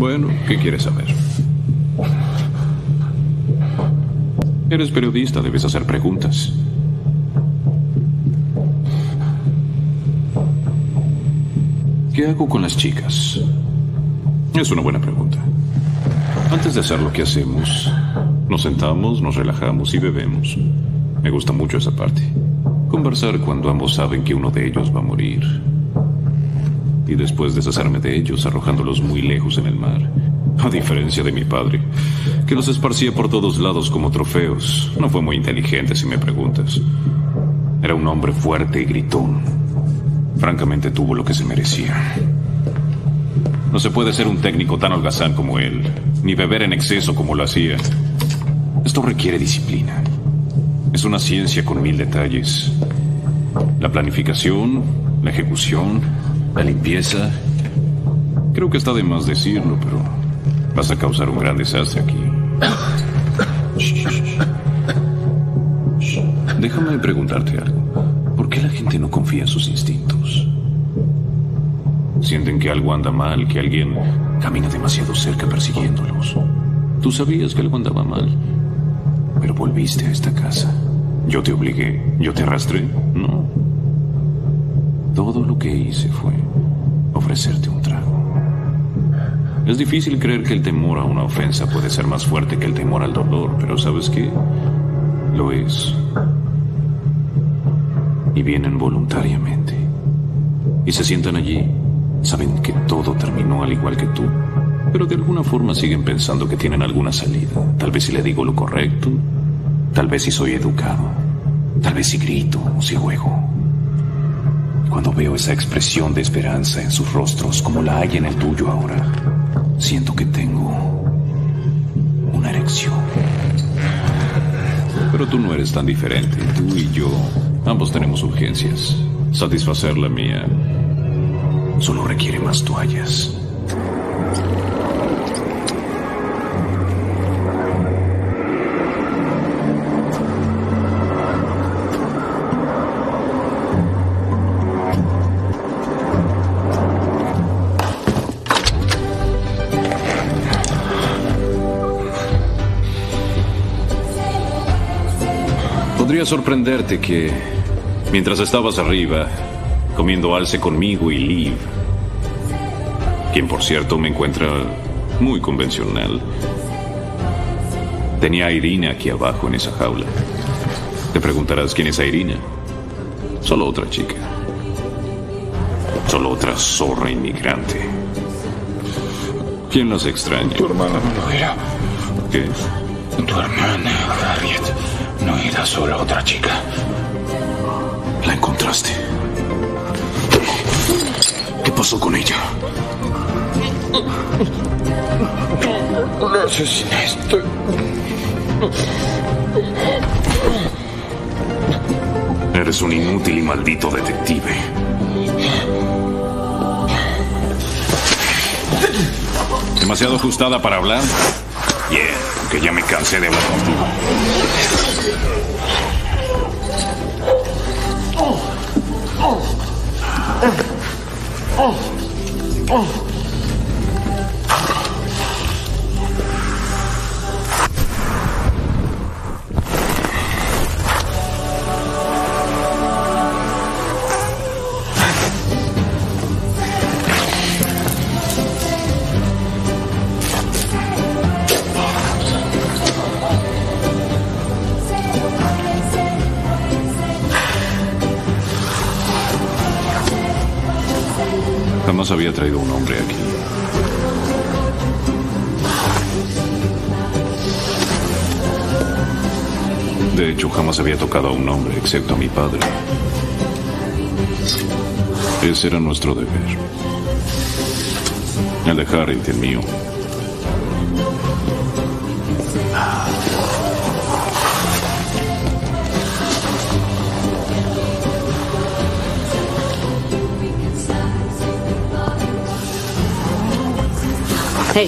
Bueno, ¿qué quieres saber? Eres periodista, debes hacer preguntas. ¿Qué hago con las chicas? Es una buena pregunta. Antes de hacer lo que hacemos, nos sentamos, nos relajamos y bebemos. Me gusta mucho esa parte. Conversar cuando ambos saben que uno de ellos va a morir. Y después deshacerme de ellos, arrojándolos muy lejos en el mar. A diferencia de mi padre, que los esparcía por todos lados como trofeos. No fue muy inteligente, si me preguntas. Era un hombre fuerte y gritón. Francamente tuvo lo que se merecía. No se puede ser un técnico tan holgazán como él, ni beber en exceso como lo hacía. Esto requiere disciplina. Es una ciencia con 1000 detalles. La planificación, la ejecución, la limpieza. Creo que está de más decirlo, pero vas a causar un gran desastre aquí. Déjame preguntarte algo. ¿Por qué la gente no confía en sus instintos? Sienten que algo anda mal, que alguien camina demasiado cerca persiguiéndolos. Tú sabías que algo andaba mal, pero volviste a esta casa. Yo te obligué, yo te arrastré. No. Todo lo que hice fue ofrecerte un trago. Es difícil creer que el temor a una ofensa puede ser más fuerte que el temor al dolor, pero ¿sabes qué? Lo es. Y vienen voluntariamente. Y se sientan allí. Saben que todo terminó al igual que tú, pero de alguna forma siguen pensando que tienen alguna salida. Tal vez si le digo lo correcto, tal vez si soy educado, tal vez si grito o si juego. Cuando veo esa expresión de esperanza en sus rostros como la hay en el tuyo ahora, siento que tengo una erección. Pero tú no eres tan diferente. Tú y yo, ambos tenemos urgencias. Satisfacer la mía solo requiere más toallas. Podría sorprenderte que, mientras estabas arriba, comiendo alce conmigo y Liv, quien por cierto me encuentra muy convencional, tenía a Irina aquí abajo en esa jaula. Te preguntarás quién es Irina. Solo otra chica. Solo otra zorra inmigrante. ¿Quién las extraña? Tu hermana no lo era. ¿Qué? Tu hermana, Harriet, no era solo otra chica. La encontraste. ¿Qué pasó con ella? La asesinaste. Eres un inútil y maldito detective. ¿Demasiado ajustada para hablar? Bien, porque ya me cansé de hablar contigo. Jamás había traído un hombre aquí. De hecho, jamás había tocado a un hombre, excepto a mi padre. Ese era nuestro deber. El de Harriet y el mío. Hey.